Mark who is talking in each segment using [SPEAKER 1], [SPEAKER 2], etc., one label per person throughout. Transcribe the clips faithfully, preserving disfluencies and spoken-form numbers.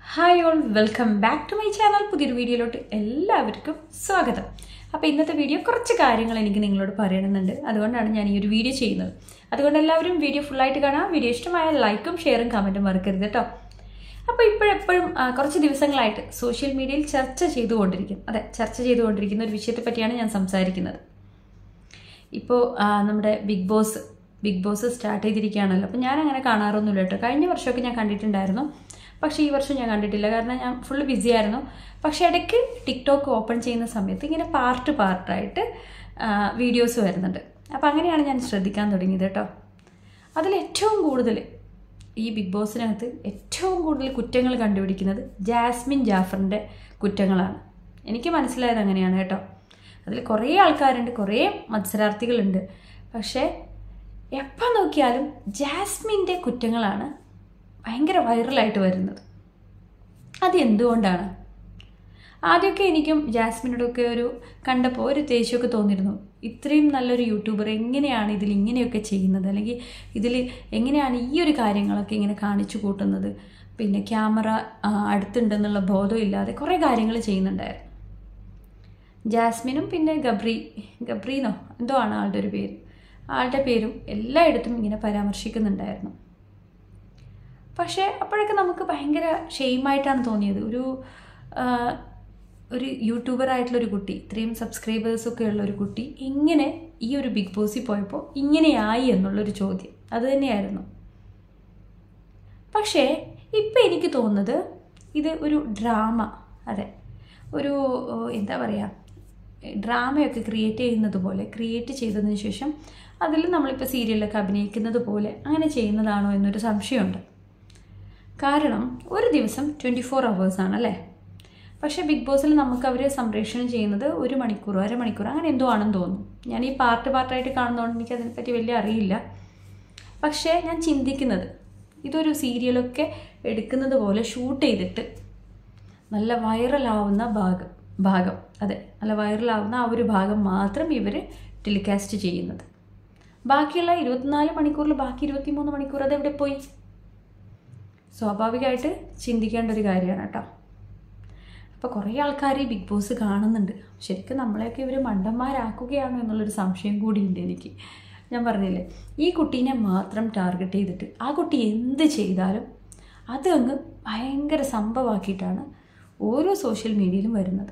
[SPEAKER 1] Hi all, welcome back to my channel. പുതിയൊരു വീഡിയോയിലോട്ട് എല്ലാവർക്കും സ്വാഗതം. അപ്പോൾ ഇന്നത്തെ വീഡിയോ കുറച്ച് കാര്യങ്ങൾ എനിക്ക് നിങ്ങളോട് പറയണമെന്നുണ്ട്. അതുകൊണ്ടാണ് ഞാൻ ഈ ഒരു വീഡിയോ ചെയ്യുന്നത്. അതുകൊണ്ട് എല്ലാവരും വീഡിയോ ഫുള്ളായിട്ട് കാണാം. വീഡിയോ ഇഷ്ടമായ ലൈക്കും ഷെയറും കമൻറ്റും മറക്കരുത് കേട്ടോ. അപ്പോൾ ഇപ്പോഴെപ്പോഴും കുറച്ച് ദിവസങ്ങളായിട്ട് സോഷ്യൽ മീഡിയയിൽ ചർച്ച ചെയ്തുകൊണ്ടിരിക്കും അതെ ചർച്ച ചെയ്തുകൊണ്ടിരിക്കുന്ന ഒരു വിഷയത്തെ പറ്റിയാണ് ഞാൻ സംസാരിക്കുന്നത്. ഇപ്പോൾ നമ്മുടെ Bigg Boss Bigg Boss start ചെയ്തിരിക്കുകയാണല്ലോ. അപ്പോൾ ഞാൻ അങ്ങനെ കാണാറൊന്നുമില്ല കേട്ടോ. കഴിഞ്ഞ വർഷമൊക്കെ ഞാൻ കണ്ടിട്ടുണ്ടായിരുന്നു, പക്ഷേ ഈ വർഷം ഞാൻ കണ്ടിട്ടില്ല. കാരണം ഞാൻ ഫുള്ള് ബിസി ആയിരുന്നു. പക്ഷേ ഇടയ്ക്ക് ടിക്ടോക്ക് ഓപ്പൺ ചെയ്യുന്ന സമയത്ത് ഇങ്ങനെ പാർട്ട് പാർട്ടായിട്ട് വീഡിയോസ് വരുന്നുണ്ട്. അപ്പോൾ അങ്ങനെയാണ് ഞാൻ ശ്രദ്ധിക്കാൻ തുടങ്ങിയത് കേട്ടോ. അതിൽ ഏറ്റവും കൂടുതൽ ഈ ബിഗ് ബോസിനകത്ത് ഏറ്റവും കൂടുതൽ കുറ്റങ്ങൾ കണ്ടുപിടിക്കുന്നത് ജാസ്മിൻ ജാഫറിൻ്റെ കുറ്റങ്ങളാണ്. എനിക്ക് മനസ്സിലായത് അങ്ങനെയാണ് കേട്ടോ. അതിൽ കുറേ ആൾക്കാരുണ്ട്, കുറേ മത്സരാർത്ഥികളുണ്ട്. പക്ഷേ എപ്പോൾ നോക്കിയാലും ജാസ്മിൻ്റെ കുറ്റങ്ങളാണ് ഭയങ്കര വൈറലായിട്ട് വരുന്നത്. അത് എന്തുകൊണ്ടാണ്? ആദ്യമൊക്കെ എനിക്കും ജാസ്മിനോടൊക്കെ ഒരു കണ്ടപ്പോൾ ഒരു ദേഷ്യമൊക്കെ തോന്നിയിരുന്നു. ഇത്രയും നല്ലൊരു യൂട്യൂബർ എങ്ങനെയാണ് ഇതിൽ ഇങ്ങനെയൊക്കെ ചെയ്യുന്നത്, അല്ലെങ്കിൽ ഇതിൽ എങ്ങനെയാണ് ഈ ഒരു കാര്യങ്ങളൊക്കെ ഇങ്ങനെ കാണിച്ചു കൂട്ടുന്നത്, പിന്നെ ക്യാമറ അടുത്തുണ്ടെന്നുള്ള ബോധമില്ലാതെ കുറേ കാര്യങ്ങൾ ചെയ്യുന്നുണ്ടായിരുന്നു ജാസ്മിനും. പിന്നെ ഗബ്രി ഗബ്രീന്നോ എന്തോ ആണ് ആളുടെ ഒരു പേര്, ആളുടെ പേരും എല്ലായിടത്തും ഇങ്ങനെ പരാമർശിക്കുന്നുണ്ടായിരുന്നു. പക്ഷേ അപ്പോഴൊക്കെ നമുക്ക് ഭയങ്കര ഷെയിമായിട്ടാണ് തോന്നിയത്. ഒരു ഒരു യൂട്യൂബറായിട്ടുള്ളൊരു കുട്ടി, ഇത്രയും സബ്സ്ക്രൈബേഴ്സൊക്കെ ഉള്ള ഒരു കുട്ടി എങ്ങനെ ഈ ഒരു ബിഗ് ബോസിൽ പോയപ്പോൾ ഇങ്ങനെയായി എന്നുള്ളൊരു ചോദ്യം അത് തന്നെയായിരുന്നു. പക്ഷേ ഇപ്പം എനിക്ക് തോന്നുന്നത് ഇത് ഒരു ഡ്രാമ, അതെ ഒരു എന്താ പറയുക, ഡ്രാമയൊക്കെ ക്രിയേറ്റ് ചെയ്യുന്നത് പോലെ ക്രിയേറ്റ് ചെയ്തതിന് ശേഷം അതിൽ നമ്മളിപ്പോൾ സീരിയലൊക്കെ അഭിനയിക്കുന്നത് പോലെ അങ്ങനെ ചെയ്യുന്നതാണോ എന്നൊരു സംശയമുണ്ട്. കാരണം ഒരു ദിവസം ട്വൻറ്റി ഫോർ അവേഴ്സാണ് അല്ലേ. പക്ഷേ ബിഗ് ബോസിൽ നമുക്ക് അവർ സംപ്രേഷണം ചെയ്യുന്നത് ഒരു മണിക്കൂറോ അരമണിക്കൂറോ അങ്ങനെ എന്തോ ആണെന്ന് തോന്നുന്നു. ഞാൻ ഈ പാർട്ട് പാർട്ടായിട്ട് കാണുന്നതുകൊണ്ട് എനിക്ക് അതിനെപ്പറ്റി വലിയ അറിയില്ല. പക്ഷേ ഞാൻ ചിന്തിക്കുന്നത് ഇതൊരു സീരിയലൊക്കെ എടുക്കുന്നത് പോലെ ഷൂട്ട് ചെയ്തിട്ട് നല്ല വൈറലാവുന്ന ഭാഗം ഭാഗം അതെ നല്ല വൈറലാവുന്ന ആ ഒരു ഭാഗം മാത്രം ഇവർ ടെലികാസ്റ്റ് ചെയ്യുന്നത്. ബാക്കിയുള്ള ഇരുപത്തിനാല് മണിക്കൂറിൽ ബാക്കി ഇരുപത്തി മൂന്ന് മണിക്കൂർ അതെവിടെ പോയി? സ്വാഭാവികമായിട്ട് ചിന്തിക്കേണ്ട ഒരു കാര്യമാണ് കേട്ടോ. അപ്പോൾ കുറേ ആൾക്കാർ ഈ ബിഗ് ബോസ് കാണുന്നുണ്ട്. ശരിക്കും നമ്മളെയൊക്കെ ഇവർ മണ്ടന്മാരാക്കുകയാണോ എന്നുള്ളൊരു സംശയം കൂടിയുണ്ട് എനിക്ക്. ഞാൻ പറഞ്ഞില്ലേ, ഈ കുട്ടീനെ മാത്രം ടാർഗറ്റ് ചെയ്തിട്ട് ആ കുട്ടി എന്ത് ചെയ്താലും അത് അങ്ങ് ഭയങ്കര സംഭവമാക്കിയിട്ടാണ് ഓരോ സോഷ്യൽ മീഡിയയിലും വരുന്നത്.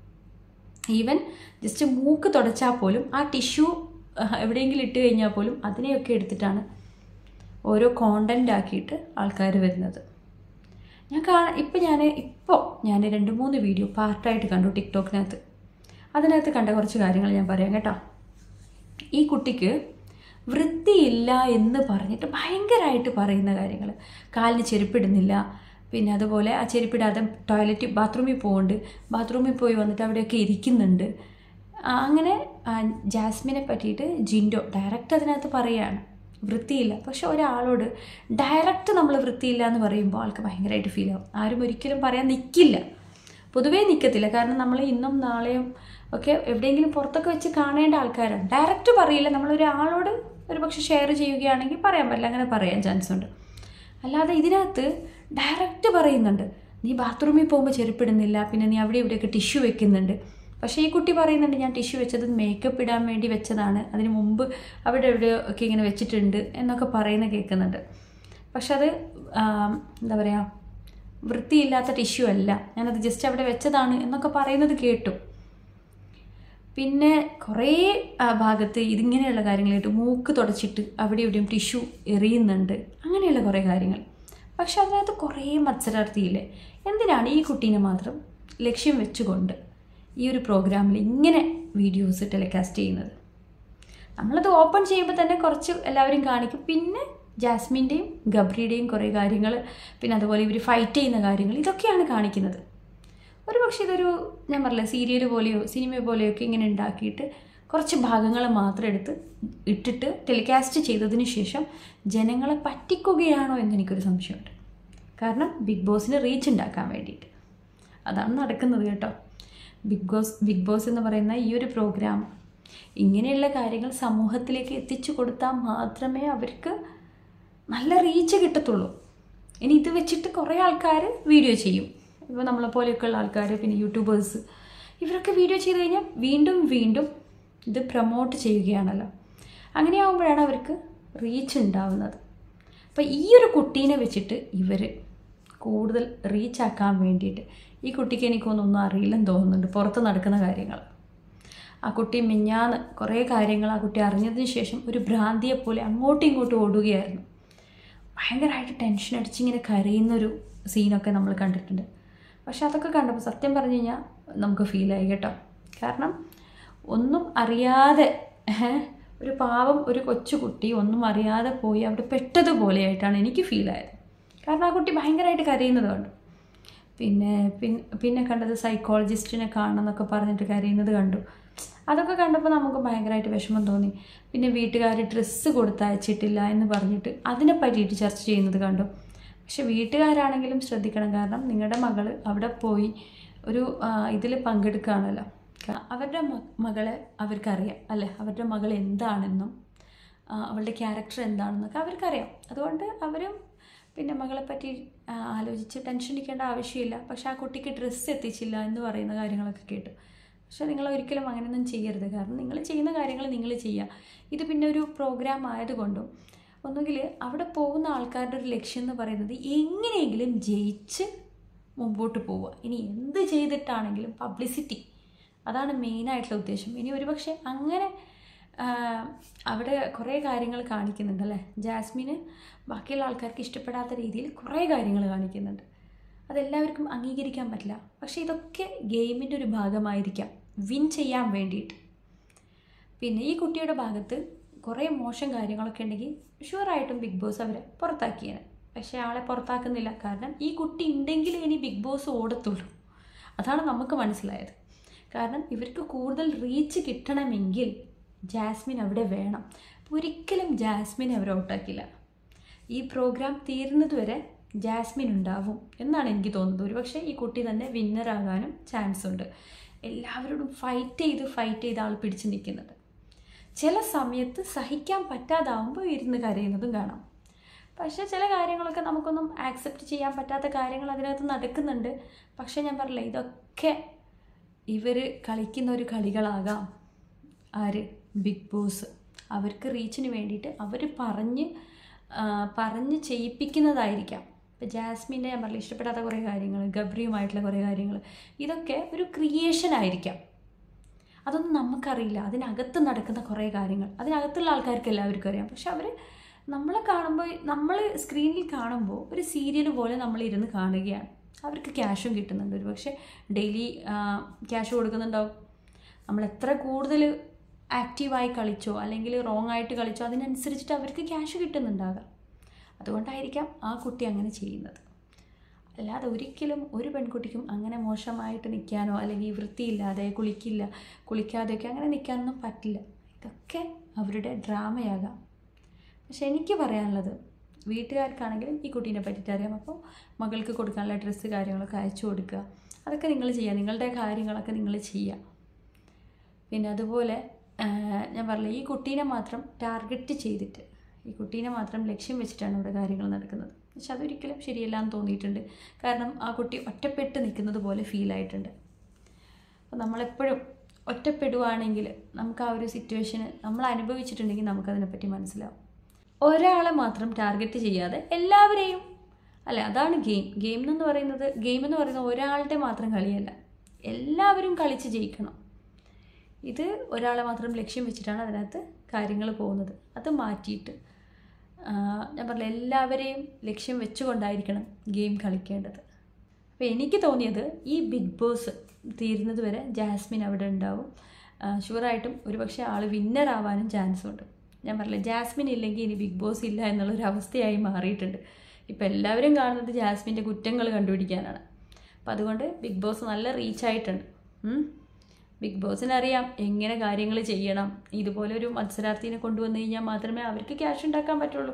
[SPEAKER 1] ഈവൻ ജസ്റ്റ് മൂക്ക് തുടച്ചാൽ പോലും ആ ടിഷ്യൂ എവിടെയെങ്കിലും ഇട്ട് കഴിഞ്ഞാൽ പോലും അതിനെയൊക്കെ എടുത്തിട്ടാണ് ഓരോ കോണ്ടൻ്റ് ആക്കിയിട്ട് ആൾക്കാർ വരുന്നത്. ഞാൻ കാണാൻ ഇപ്പം ഞാൻ ഇപ്പോൾ ഞാൻ രണ്ട് മൂന്ന് വീഡിയോ പാർട്ടായിട്ട് കണ്ടു ടിക്ടോക്കിനകത്ത്. അതിനകത്ത് കണ്ട കുറച്ച് കാര്യങ്ങൾ ഞാൻ പറയാം കേട്ടോ. ഈ കുട്ടിക്ക് വൃത്തിയില്ല എന്ന് പറഞ്ഞിട്ട് ഭയങ്കരമായിട്ട് പറയുന്ന കാര്യങ്ങൾ, കാലിന് ചെരുപ്പിടുന്നില്ല, പിന്നെ അതുപോലെ ആ ചെരുപ്പിടാതെ ടോയ്ലറ്റ് ബാത്റൂമിൽ പോകുന്നുണ്ട്, ബാത്റൂമിൽ പോയി വന്നിട്ട് അവിടെയൊക്കെ ഇരിക്കുന്നുണ്ട്. അങ്ങനെ ജാസ്മിനെ പറ്റിയിട്ട് ജിൻഡോ ഡയറക്റ്റ് അതിനകത്ത് പറയുകയാണ് വൃത്തിയില്ല. പക്ഷെ ഒരാളോട് ഡയറക്റ്റ് നമ്മൾ വൃത്തിയില്ല എന്ന് പറയുമ്പോൾ ആൾക്ക് ഭയങ്കരമായിട്ട് ഫീൽ ആവും. ആരും ഒരിക്കലും പറയാൻ നിൽക്കില്ല, പൊതുവേ നിൽക്കത്തില്ല. കാരണം നമ്മൾ ഇന്നും നാളെയും ഒക്കെ എവിടെയെങ്കിലും പുറത്തൊക്കെ വെച്ച് കാണേണ്ട ആൾക്കാരാണ്. ഡയറക്റ്റ് പറയില്ല. നമ്മളൊരാളോട് ഒരു പക്ഷെ ഷെയർ ചെയ്യുകയാണെങ്കിൽ പറയാൻ പറ്റില്ല, അങ്ങനെ പറയാൻ ചാൻസ് ഉണ്ട്. അല്ലാതെ ഇതിനകത്ത് ഡയറക്റ്റ് പറയുന്നുണ്ട്, നീ ബാത്റൂമിൽ പോകുമ്പോൾ ചെരുപ്പിടുന്നില്ല, പിന്നെ നീ അവിടെ ഇവിടെയൊക്കെ ടിഷ്യൂ വെക്കുന്നുണ്ട്. പക്ഷേ ഈ കുട്ടി പറയുന്നുണ്ട്, ഞാൻ ടിഷ്യൂ വെച്ചത് മേക്കപ്പ് ഇടാൻ വേണ്ടി വെച്ചതാണ്, അതിന് മുമ്പ് അവിടെ എവിടെയോ ഒക്കെ ഇങ്ങനെ വെച്ചിട്ടുണ്ട് എന്നൊക്കെ പറയുന്നത് കേൾക്കുന്നുണ്ട്. പക്ഷെ അത് എന്താ പറയുക, വൃത്തിയില്ലാത്ത ടിഷ്യൂ അല്ല, ഞാനത് ജസ്റ്റ് അവിടെ വെച്ചതാണ് എന്നൊക്കെ പറയുന്നത് കേട്ടു. പിന്നെ കുറേ ഭാഗത്ത് ഇതിങ്ങനെയുള്ള കാര്യങ്ങളായിട്ട് മൂക്ക് തുടച്ചിട്ട് അവിടെ എവിടെയും ടിഷ്യൂ എറിയുന്നുണ്ട്, അങ്ങനെയുള്ള കുറേ കാര്യങ്ങൾ. പക്ഷെ അതിനകത്ത് കുറേ മത്സരാർത്ഥിയില്ലേ, എന്തിനാണ് ഈ കുട്ടീനെ മാത്രം ലക്ഷ്യം വെച്ചുകൊണ്ട് ഈ ഒരു പ്രോഗ്രാമിൽ ഇങ്ങനെ വീഡിയോസ് ടെലികാസ്റ്റ് ചെയ്യുന്നത്? നമ്മളത് ഓപ്പൺ ചെയ്യുമ്പോൾ തന്നെ കുറച്ച് എല്ലാവരും കാണിക്കും, പിന്നെ ജാസ്മിൻ്റെയും ഗബ്രിയുടെയും കുറേ കാര്യങ്ങൾ, പിന്നെ അതുപോലെ ഇവർ ഫൈറ്റ് ചെയ്യുന്ന കാര്യങ്ങൾ, ഇതൊക്കെയാണ് കാണിക്കുന്നത്. ഒരു പക്ഷേ ഇതൊരു ഞാൻ പറഞ്ഞില്ല സീരിയൽ പോലെയോ സിനിമ പോലെയോ ഒക്കെ ഇങ്ങനെ ഉണ്ടാക്കിയിട്ട് കുറച്ച് ഭാഗങ്ങൾ മാത്രം എടുത്ത് ഇട്ടിട്ട് ടെലികാസ്റ്റ് ചെയ്തതിന് ശേഷം ജനങ്ങളെ പറ്റിക്കുകയാണോ എന്നെനിക്കൊരു സംശയമുണ്ട്. കാരണം ബിഗ് ബോസിന് റീച്ച് ഉണ്ടാക്കാൻ വേണ്ടിയിട്ട് അതാണ് നടക്കുന്നത് കേട്ടോ. ബിഗ് ബോസ് ബിഗ് ബോസ് എന്ന് പറയുന്ന ഈ ഒരു പ്രോഗ്രാം ഇങ്ങനെയുള്ള കാര്യങ്ങൾ സമൂഹത്തിലേക്ക് എത്തിച്ചു കൊടുത്താൽ മാത്രമേ അവർക്ക് നല്ല റീച്ച് കിട്ടത്തുള്ളൂ. ഇനി ഇത് വെച്ചിട്ട് കുറേ ആൾക്കാർ വീഡിയോ ചെയ്യും. ഇപ്പോൾ നമ്മളെപ്പോലെയൊക്കെയുള്ള ആൾക്കാർ, പിന്നെ യൂട്യൂബേഴ്സ്, ഇവരൊക്കെ വീഡിയോ ചെയ്ത് കഴിഞ്ഞാൽ വീണ്ടും വീണ്ടും ഇത് പ്രൊമോട്ട് ചെയ്യുകയാണല്ലോ. അങ്ങനെയാകുമ്പോഴാണ് അവർക്ക് റീച്ച് ഉണ്ടാവുന്നത്. അപ്പോൾ ഈ ഒരു കുട്ടീനെ വെച്ചിട്ട് ഇവർ കൂടുതൽ റീച്ചാക്കാൻ വേണ്ടിയിട്ട്, ഈ കുട്ടിക്ക് എനിക്കൊന്നും അറിയില്ലെന്ന് തോന്നുന്നുണ്ട് പുറത്ത് നടക്കുന്ന കാര്യങ്ങൾ. ആ കുട്ടി മിഞ്ഞാന്ന് കുറേ കാര്യങ്ങൾ ആ കുട്ടി അറിഞ്ഞതിന് ശേഷം ഒരു ഭ്രാന്തിയെപ്പോലെ അങ്ങോട്ടും ഇങ്ങോട്ടും ഓടുകയായിരുന്നു. ഭയങ്കരമായിട്ട് ടെൻഷൻ അടിച്ചിങ്ങനെ കരയുന്നൊരു സീനൊക്കെ നമ്മൾ കണ്ടിട്ടുണ്ട്. പക്ഷെ അതൊക്കെ കണ്ടപ്പോൾ സത്യം പറഞ്ഞു കഴിഞ്ഞാൽ നമുക്ക് ഫീലായി കേട്ടോ. കാരണം ഒന്നും അറിയാതെ ഒരു പാവം ഒരു കൊച്ചുകുട്ടി ഒന്നും അറിയാതെ പോയി അവിടെ പെട്ടതുപോലെയായിട്ടാണ് എനിക്ക് ഫീലായത്. കാരണം ആ കുട്ടി ഭയങ്കരമായിട്ട് കരയുന്നത് കണ്ടു. പിന്നെ പിന്നെ കണ്ടത് സൈക്കോളജിസ്റ്റിനെ കാണണം എന്നൊക്കെ പറഞ്ഞിട്ട് കരയുന്നത് കണ്ടു. അതൊക്കെ കണ്ടപ്പോൾ നമുക്ക് ഭയങ്കരമായിട്ട് വിഷമം തോന്നി. പിന്നെ വീട്ടുകാർ ഡ്രസ്സ് കൊടുത്തയച്ചിട്ടില്ല എന്ന് പറഞ്ഞിട്ട് അതിനെ പറ്റിയിട്ട് ചർച്ച ചെയ്യുന്നത് കണ്ടു. പക്ഷെ വീട്ടുകാരാണെങ്കിലും ശ്രദ്ധിക്കണം. കാരണം നിങ്ങളുടെ മകൾ അവിടെ പോയി ഒരു ഇതിൽ പങ്കെടുക്കുകയാണല്ലോ. അവരുടെ മകളെ അവർക്കറിയാം അല്ലേ, അവരുടെ മകൾ എന്താണെന്നും അവളുടെ ക്യാരക്ടർ എന്താണെന്നൊക്കെ അവർക്കറിയാം. അതുകൊണ്ട് അവരും പിന്നെ മകളെ പറ്റി ആലോചിച്ച് ടെൻഷൻ അടിക്കേണ്ട ആവശ്യമില്ല. പക്ഷെ ആ കുട്ടിക്ക് ഡ്രസ്സ് എത്തിച്ചില്ല എന്ന് പറയുന്ന കാര്യങ്ങളൊക്കെ കേട്ടു. പക്ഷെ നിങ്ങൾ ഒരിക്കലും അങ്ങനെയൊന്നും ചെയ്യരുത്. കാരണം നിങ്ങൾ ചെയ്യുന്ന കാര്യങ്ങൾ നിങ്ങൾ ചെയ്യുക. ഇത് പിന്നെ ഒരു പ്രോഗ്രാം ആയതുകൊണ്ടും ഒന്നുകിൽ അവിടെ പോകുന്ന ആൾക്കാരുടെ ഒരു ലക്ഷ്യം എന്ന് പറയുന്നത് എങ്ങനെയെങ്കിലും ജയിച്ച് മുമ്പോട്ട് പോവുക. ഇനി എന്ത് ചെയ്തിട്ടാണെങ്കിലും പബ്ലിസിറ്റി, അതാണ് മെയിനായിട്ടുള്ള ഉദ്ദേശം. ഇനി ഒരുപക്ഷെ അങ്ങനെ അവിടെ കുറേ കാര്യങ്ങൾ കാണിക്കുന്നുണ്ട് അല്ലേ. ജാസ്മിന് ബാക്കിയുള്ള ആൾക്കാർക്ക് ഇഷ്ടപ്പെടാത്ത രീതിയിൽ കുറേ കാര്യങ്ങൾ കാണിക്കുന്നുണ്ട്. അതെല്ലാവർക്കും അംഗീകരിക്കാൻ പറ്റില്ല. പക്ഷേ ഇതൊക്കെ ഗെയിമിൻ്റെ ഒരു ഭാഗമായിരിക്കാം, വിൻ ചെയ്യാൻ വേണ്ടിയിട്ട്. പിന്നെ ഈ കുട്ടിയുടെ ഭാഗത്ത് കുറേ മോശം കാര്യങ്ങളൊക്കെ ഉണ്ടെങ്കിൽ ഷുവറായിട്ടും ബിഗ് ബോസ് അവരെ പുറത്താക്കിയാണ്. പക്ഷേ ആളെ പുറത്താക്കുന്നില്ല. കാരണം ഈ കുട്ടി ഉണ്ടെങ്കിൽ ഇനി ബിഗ് ബോസ് ഓടത്തുള്ളൂ. അതാണ് നമുക്ക് മനസ്സിലായത്. കാരണം ഇവർക്ക് കൂടുതൽ റീച്ച് കിട്ടണമെങ്കിൽ ജാസ്മിൻ അവിടെ വേണം. ഒരിക്കലും ജാസ്മിൻ അവർ ഔട്ടാക്കില്ല. ഈ പ്രോഗ്രാം തീരുന്നത് വരെ ജാസ്മിൻ ഉണ്ടാവും എന്നാണ് എനിക്ക് തോന്നുന്നത്. ഒരുപക്ഷെ ഈ കുട്ടി തന്നെ വിന്നറാകാനും ചാൻസ് ഉണ്ട്. എല്ലാവരോടും ഫൈറ്റ് ചെയ്ത് ഫൈറ്റ് ചെയ്ത് ആൾ പിടിച്ച് നിൽക്കുന്നത്. ചില സമയത്ത് സഹിക്കാൻ പറ്റാതാവുമ്പോൾ ഇരുന്ന് കരയുന്നതും കാണാം. പക്ഷേ ചില കാര്യങ്ങളൊക്കെ നമുക്കൊന്നും ആക്സെപ്റ്റ് ചെയ്യാൻ പറ്റാത്ത കാര്യങ്ങൾ അതിനകത്ത് നടക്കുന്നുണ്ട്. പക്ഷേ ഞാൻ പറഞ്ഞില്ല, ഇതൊക്കെ ഇവർ കളിക്കുന്ന ഒരു കളികളാകാം. ആര്? Bigg Boss. അവർക്ക് റീച്ചിന് വേണ്ടിയിട്ട് അവർ പറഞ്ഞ് പറഞ്ഞ് ചെയ്യിപ്പിക്കുന്നതായിരിക്കാം. ഇപ്പോൾ ജാസ്മിൻ്റെ ഞാൻ പറഞ്ഞില്ല, ഇഷ്ടപ്പെടാത്ത കുറേ കാര്യങ്ങൾ, ഗബ്രിയുമായിട്ടുള്ള കുറേ കാര്യങ്ങൾ, ഇതൊക്കെ ഒരു ക്രിയേഷൻ ആയിരിക്കാം. അതൊന്നും നമുക്കറിയില്ല. അതിനകത്ത് നടക്കുന്ന കുറേ കാര്യങ്ങൾ അതിനകത്തുള്ള ആൾക്കാർക്ക് എല്ലാവർക്കും അറിയാം. പക്ഷെ അവർ നമ്മളെ കാണുമ്പോൾ, നമ്മൾ സ്ക്രീനിൽ കാണുമ്പോൾ ഒരു സീരിയൽ പോലെ നമ്മളിരുന്ന് കാണുകയാണ്. അവർക്ക് ക്യാഷും കിട്ടുന്നുണ്ട്. ഒരു പക്ഷേ ഡെയിലി ക്യാഷ് കൊടുക്കുന്നുണ്ടാവും. നമ്മൾ എത്ര കൂടുതൽ ആക്റ്റീവായി കളിച്ചോ അല്ലെങ്കിൽ റോങ് ആയിട്ട് കളിച്ചോ അതിനനുസരിച്ചിട്ട് അവർക്ക് ക്യാഷ് കിട്ടുന്നുണ്ടാകാം. അതുകൊണ്ടായിരിക്കാം ആ കുട്ടി അങ്ങനെ ചെയ്യുന്നത്. അല്ലാതെ ഒരിക്കലും ഒരു പെൺകുട്ടിക്കും അങ്ങനെ മോശമായിട്ട് നിൽക്കാനോ അല്ലെങ്കിൽ വൃത്തിയില്ലാതെ കുളിക്കില്ല കുളിക്കാതെയൊക്കെ അങ്ങനെ നിൽക്കാനൊന്നും പറ്റില്ല. ഇതൊക്കെ അവരുടെ ഡ്രാമയാകാം. പക്ഷെ എനിക്ക് പറയാനുള്ളത്, വീട്ടുകാർക്കാണെങ്കിലും ഈ കുട്ടീനെ പറ്റിയിട്ട് അറിയാം. അപ്പോൾ മകൾക്ക് കൊടുക്കാനുള്ള ഡ്രസ്സ് കാര്യങ്ങളൊക്കെ അയച്ചു കൊടുക്കുക. അതൊക്കെ നിങ്ങൾ ചെയ്യുക. നിങ്ങളുടെ കാര്യങ്ങളൊക്കെ നിങ്ങൾ ചെയ്യുക. പിന്നെ അതുപോലെ ഞാൻ പറഞ്ഞില്ല, ഈ കുട്ടീനെ മാത്രം ടാർഗറ്റ് ചെയ്തിട്ട്, ഈ കുട്ടീനെ മാത്രം ലക്ഷ്യം വെച്ചിട്ടാണ് ഇവിടെ കാര്യങ്ങൾ നടക്കുന്നത്. പക്ഷെ അതൊരിക്കലും ശരിയല്ല എന്ന് തോന്നിയിട്ടുണ്ട്. കാരണം ആ കുട്ടി ഒറ്റപ്പെട്ട് നിൽക്കുന്നത് പോലെ ഫീലായിട്ടുണ്ട്. അപ്പോൾ നമ്മളെപ്പോഴും ഒറ്റപ്പെടുവാണെങ്കിൽ നമുക്ക് ആ ഒരു സിറ്റുവേഷന് നമ്മൾ അനുഭവിച്ചിട്ടുണ്ടെങ്കിൽ നമുക്കതിനെപ്പറ്റി മനസ്സിലാവും. ഒരാളെ മാത്രം ടാർഗറ്റ് ചെയ്യാതെ എല്ലാവരെയും, അല്ല അതാണ് ഗെയിം. ഗെയിം എന്ന് പറയുന്നത് ഗെയിം എന്ന് പറയുന്നത് ഒരാളുടെ മാത്രം കളിയല്ല, എല്ലാവരും കളിച്ച് ജയിക്കണം. ഇത് ഒരാളെ മാത്രം ലക്ഷ്യം വെച്ചിട്ടാണ് അതിനകത്ത് കാര്യങ്ങൾ പോകുന്നത്. അത് മാറ്റിയിട്ട് ഞാൻ പറഞ്ഞില്ല, എല്ലാവരെയും ലക്ഷ്യം വെച്ചുകൊണ്ടായിരിക്കണം ഗെയിം കളിക്കേണ്ടത്. അപ്പോൾ എനിക്ക് തോന്നിയത് ഈ ബിഗ് ബോസ് തീരുന്നത് വരെ ജാസ്മിൻ അവിടെ ഉണ്ടാവും. ഷുവറായിട്ടും ഒരുപക്ഷെ ആൾ വിന്നറാവാനും ചാൻസ് ഉണ്ട്. ഞാൻ പറഞ്ഞില്ല, ജാസ്മിൻ ഇല്ലെങ്കിൽ ഇനി ബിഗ് ബോസ് ഇല്ല എന്നുള്ളൊരവസ്ഥയായി മാറിയിട്ടുണ്ട്. ഇപ്പോൾ എല്ലാവരും കാണുന്നത് ജാസ്മിൻ്റെ കുറ്റങ്ങൾ കണ്ടുപിടിക്കാനാണ്. അപ്പം അതുകൊണ്ട് ബിഗ് ബോസ് നല്ല റീച്ചായിട്ടുണ്ട്. ബിഗ് ബോസിനറിയാം എങ്ങനെ കാര്യങ്ങൾ ചെയ്യണം. ഇതുപോലെ ഒരു മത്സരാർത്ഥിനെ കൊണ്ടുവന്നു കഴിഞ്ഞാൽ മാത്രമേ അവർക്ക് ക്യാഷ് ഉണ്ടാക്കാൻ പറ്റുള്ളൂ.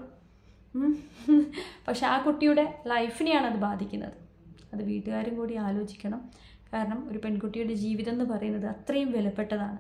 [SPEAKER 1] പക്ഷെ ആ കുട്ടിയുടെ ലൈഫിനെയാണ് അത് ബാധിക്കുന്നത്. അത് വീട്ടുകാരും കൂടി ആലോചിക്കണം. കാരണം ഒരു പെൺകുട്ടിയുടെ ജീവിതം എന്ന് പറയുന്നത് അത്രയും വിലപ്പെട്ടതാണ്.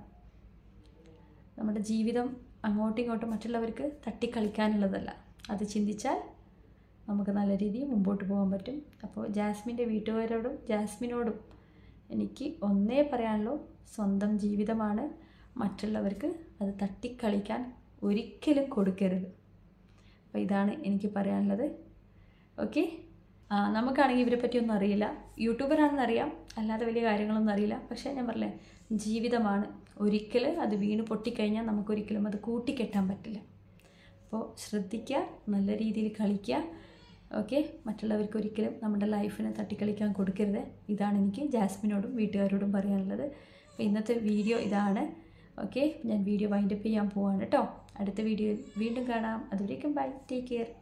[SPEAKER 1] നമ്മുടെ ജീവിതം അങ്ങോട്ടും ഇങ്ങോട്ടും മറ്റുള്ളവർക്ക് തട്ടിക്കളിക്കാനുള്ളതല്ല. അത് ചിന്തിച്ചാൽ നമുക്ക് നല്ല രീതിയിൽ മുമ്പോട്ട് പോകാൻ പറ്റും. അപ്പോൾ ജാസ്മിൻ്റെ വീട്ടുകാരോടും ജാസ്മിനോടും എനിക്ക് ഒന്നേ പറയാനുള്ളൂ, സ്വന്തം ജീവിതമാണ്, മറ്റുള്ളവർക്ക് അത് തട്ടിക്കളിക്കാൻ ഒരിക്കലും കൊടുക്കരുത്. അപ്പോൾ ഇതാണ് എനിക്ക് പറയാനുള്ളത്. ഓക്കെ, നമുക്കാണെങ്കിൽ ഇവരെ പറ്റിയൊന്നും അറിയില്ല, യൂട്യൂബറാണെന്നറിയാം, അല്ലാതെ വലിയ കാര്യങ്ങളൊന്നും അറിയില്ല. പക്ഷേ ഞാൻ പറഞ്ഞില്ലേ, ജീവിതമാണ്, ഒരിക്കലും അത് വീണ് പൊട്ടിക്കഴിഞ്ഞാൽ നമുക്കൊരിക്കലും അത് കൂട്ടിക്കെട്ടാൻ പറ്റില്ല. അപ്പോൾ ശ്രദ്ധിക്കുക, നല്ല രീതിയിൽ കളിക്കുക. ഓക്കെ, മറ്റുള്ളവർക്ക് ഒരിക്കലും നമ്മുടെ ലൈഫിനെ തട്ടിക്കളിക്കാൻ കൊടുക്കരുത്. ഇതാണ് എനിക്ക് ജാസ്മിനോടും വീട്ടുകാരോടും പറയാനുള്ളത്. അപ്പോൾ ഇന്നത്തെ വീഡിയോ ഇതാണ്. ഓക്കെ, ഞാൻ വീഡിയോ വൈൻഡപ്പ് ചെയ്യാൻ പോവാണ് കേട്ടോ. അടുത്ത വീഡിയോയിൽ വീണ്ടും കാണാം. അതുവരേക്കും ബൈ, ടേക്ക് കെയർ.